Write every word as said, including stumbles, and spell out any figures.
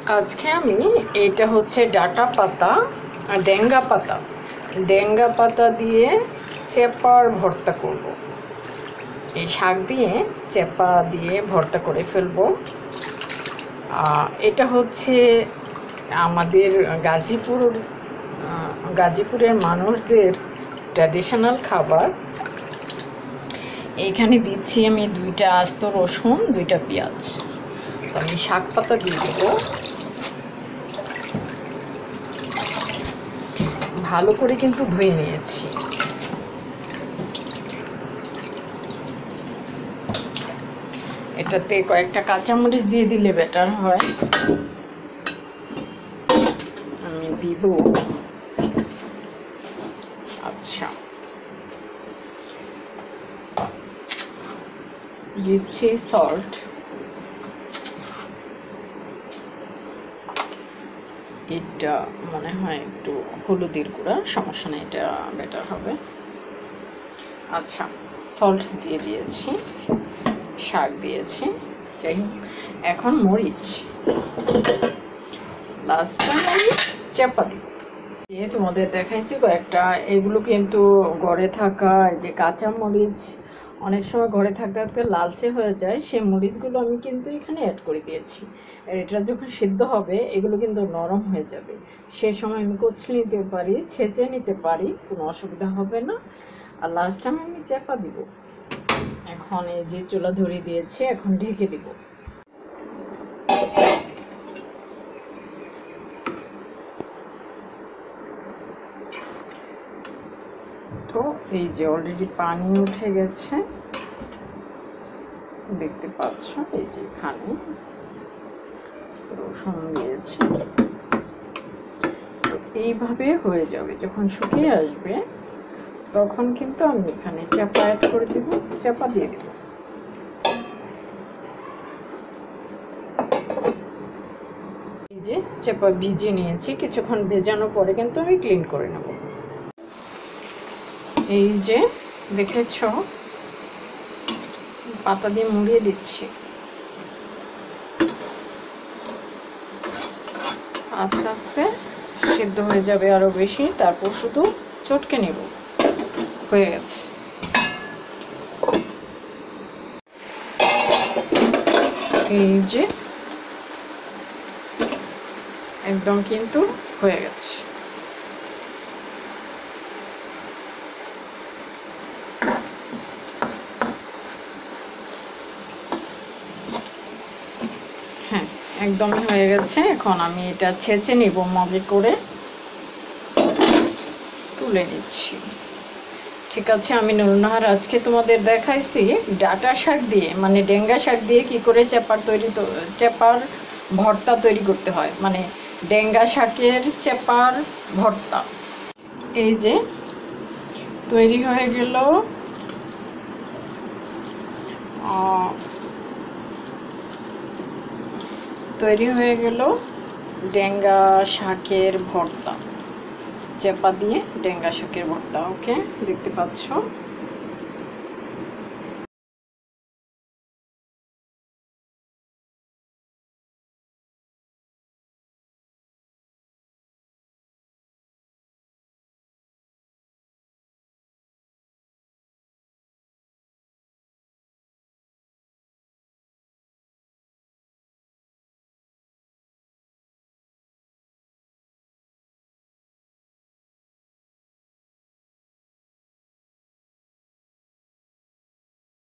আজকে আমি এটা হচ্ছে ডাঁটা পাতা আর ডেঙ্গা পাতা ডেঙ্গা পাতা দিয়ে চেপার ভর্তা করব। এই শাক দিয়ে চেপা দিয়ে ভর্তা করে ফেলবো। এটা হচ্ছে আমাদের গাজীপুর গাজীপুরের মানুষদের ট্র্যাডিশনাল খাবার। এইখানে দিচ্ছি আমি দুইটা আস্ত রসুন, দুইটা পেঁয়াজ। তো আমি শাক পাতা দিয়ে দেব। ভালো করে কিন্তু ধুয়ে নিয়েছি। এটাতে কয়েকটা কাঁচামরিচ দিয়ে দিলে বেটার হয়। আমি দিব। আচ্ছা, দিচ্ছি সল্ট। এটা মনে হয় একটু হলুদের গুঁড়া, সমস্যা নেই, এটা বেটার হবে। আচ্ছা, সল্ট দিয়ে দিয়েছি, শাক দিয়েছি, যাই হোক। এখন মরিচ, লাস্ট টাইম আমি চেপা দিব। যে তোমাদের দেখাইছি কয়েকটা, এগুলো কিন্তু ঘরে থাকা যে কাঁচা মরিচ অনেক সময় ঘরে থাকতে থাকতে লালচে হয়ে যায়, সেই মরিচগুলো আমি কিন্তু এখানে অ্যাড করে দিয়েছি। আর এটা যখন সিদ্ধ হবে এগুলো কিন্তু নরম হয়ে যাবে, সেই সময় আমি কচলে নিতে পারি, ছেঁচে নিতে পারি, কোনো অসুবিধা হবে না। আর লাস্ট টাইম আমি চেপা দিব। এখন এই যে চুলা ধরিয়ে দিয়েছি, এখন ঢেকে দিব। তো এই যে অলরেডি পানি উঠে গেছে, দেখতে পাচ্ছ। এই যে এখানে রসুন দিয়েছি। তো এইভাবে হয়ে যাবে। যখন শুকিয়ে আসবে তখন কিন্তু আমি এখানে চাপা অ্যাড করে দিব, চাপা দিয়ে দিব। এই যে চাপা ভিজিয়ে নিয়েছি, কিছুক্ষণ ভেজানোর পরে কিন্তু আমি ক্লিন করে নেব। এই যে দেখেছ, পাতা দিয়ে মুড়িয়ে দিচ্ছি। আস্তে আস্তে সিদ্ধ হয়ে যাবে আরো বেশি, তারপর শুধু চটকে নেব। হয়ে গেছে। এই যে একদম কিন্তু হয়ে গেছে। হ্যাঁ, একদমই হয়ে গেছে। এখন আমি এটা ছেঁচে নিব, মগে করে তুলে নিচ্ছি। ঠিক আছে, আমি নুরনাহার আজকে তোমাদের দেখাইছি ডাঁটা শাক দিয়ে, মানে ডেঙ্গা শাক দিয়ে কি করে চেপার তৈরি চেপার ভর্তা তৈরি করতে হয়, মানে ডেঙ্গা শাকের চেপার ভর্তা। এই যে তৈরি হয়ে গেল তৈরি হয়ে গেল ডেঙ্গা শাকের ভর্তা, চেপা দিয়ে ডেঙ্গা শাকের ভর্তা। ওকে, দেখতে পাচ্ছ।